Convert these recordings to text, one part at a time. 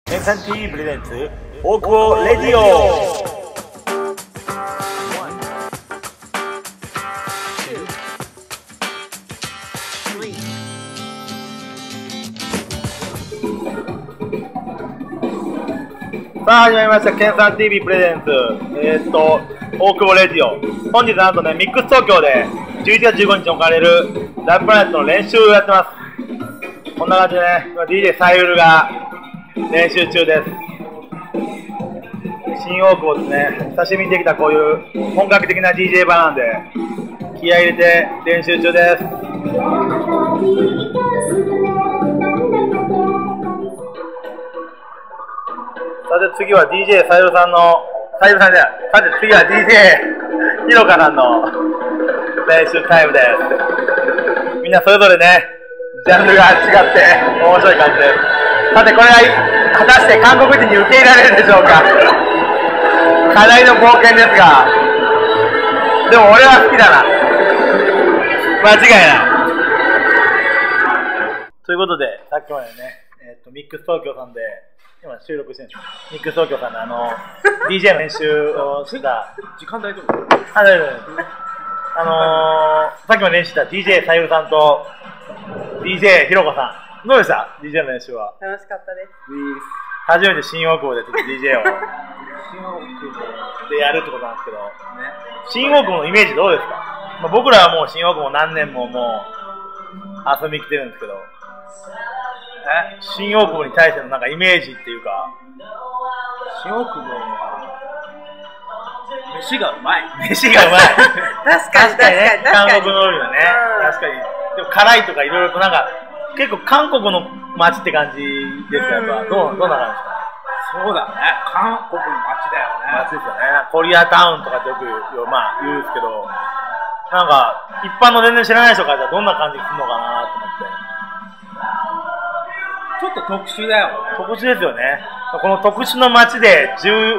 ケンさん TV プレゼンツ大久保レディオ。さあ始まりました、ケンさん TV プレゼンツ大久保レディオ。本日なんとね、ミックス東京で11月15日に行われるラブプラネットの練習をやってます。こんな感じでね、今 DJ サイウルが練習中です。新大久保ですね、久しぶりにできたこういう本格的な DJ 場なんで気合い入れて練習中です。さて次は DJ サイウルさんの、サイウルさんじゃない、さて次は DJ ひろかさんの練習タイムです。みんなそれぞれね、ジャンルが違って面白い感じです。さてこれが果たして韓国人に受け入れられるでしょうか。課題の冒険ですが、でも俺は好きだな、間違いない。ということでさっきまでね、ミックス東京さんで今収録してるんです。ミックス東京さんのDJ の練習をした時間大丈夫？ 大丈夫です。さっきまで練習した DJ さゆるさんと DJ ひろこさん、どうでした DJ の練習は？ 楽しかったです。 初めて新大久保でちょっと DJ を新大久保でやるってことなんですけど、ね、新大久保のイメージどうですか？まあ、僕らはもう新大久保何年ももう遊びに来てるんですけど、新大久保に対してのなんかイメージっていうか。 新大久保は飯がうまい。 飯がうまい。 確かにね、 韓国料理だね。確かに。でも辛いとかいろいろとなんか結構韓国の街って感じですか？やっぱどんな感じですか？ そうだね、韓国の街だよね。 街ですよね。コリアタウンとかってよくまあ言うんですけど、なんか一般の全然知らない人からどんな感じするのかなと思って。 ちょっと特殊だよね。 特殊ですよね。この特殊の街で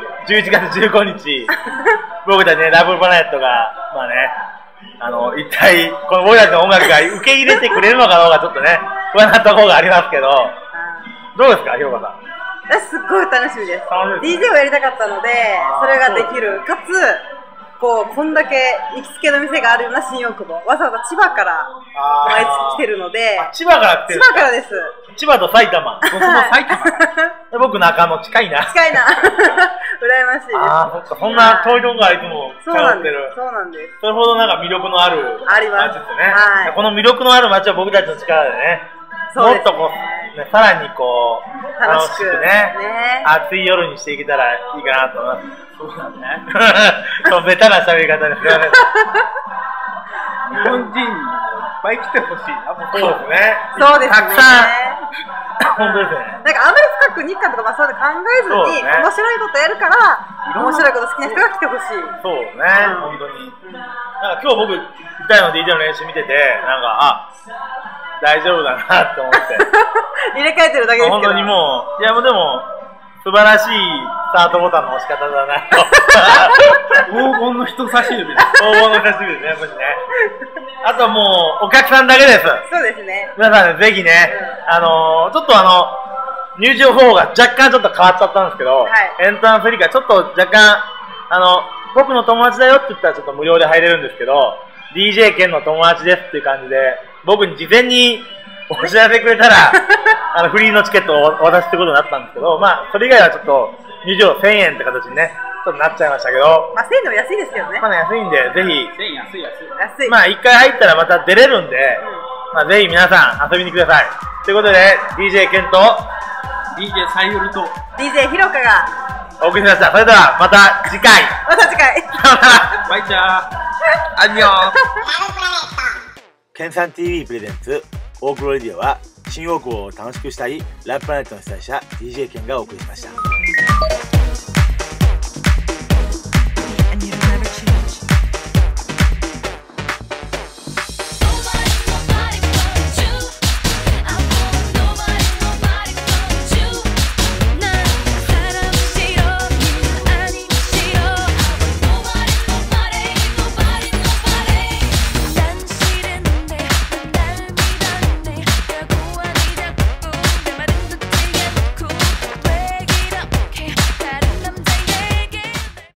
11月15日僕たちね、ラブプラネットがまあね、一体この僕たちの音楽が受け入れてくれるのかどうかちょっとね不安なところがありますけど、どうですかひろこさん？ 私すっごい楽しみです。DJ をやりたかったので、それができる。かつこんだけ行きつけの店があるような新大久保、わざわざ千葉から毎月来てるので。 千葉から来てる？千葉からです。 千葉と埼玉。 僕も埼玉。 僕中野、近いな。 近いな。羨ましいです。 ああ、そっか、そんな遠いとこからいつも通ってる。 そうなんです。 それほどなんか魅力のある街ですね。 はい。 この魅力のある街は僕たちの力でね、もっとさらに楽しくね、暑い夜にしていけたらいいかなと思います。 そうだね。 そうベタな喋り方ですよね。 日本人にいっぱい来てほしいな。 そうですね。 そうですね。 たくさん。本当ですね。 なんかあんまり深く日韓とかそういうの考えずに、面白いことやるから面白いこと好きな人が来てほしい。 そうね、本当に。なんか今日僕2人の DJ の練習見てて、なんか大丈夫だなって思って。 入れ替えてるだけですけど。 本当にもう、いやもうでも素晴らしいスタートボタンの押し方だなと。 黄金の人差し指だ。 黄金の人差し指ですね、もしね。あともうお客さんだけです。 そうですね。 皆さんぜひね、ちょっと入場方法が若干ちょっと変わっちゃったんですけど、エントランスフリーからちょっと若干僕の友達だよって言ったらちょっと無料で入れるんですけど、DJ 兼の友達ですっていう感じで僕に事前にお知らせくれたらフリーのチケットをお渡しってことになったんですけど、まあそれ以外はちょっと入場1000円って形にねちょっとなっちゃいましたけど、 まあ1000円でも安いですけどね。 まあね、安いんでぜひ。 1000円安い。 まあ1回入ったらまた出れるんで、まあぜひ皆さん遊びに来てください。ということで DJ ケンと DJ サイウルと DJ ひろかがお送りしました。それではまた次回。 また次回。 バイチャー。 アンニョン。ケンさん TV プレゼンツ大久保レディオは新大久保を楽しくしたいラブプラネットの主催者 DJ ケンがお送りしました。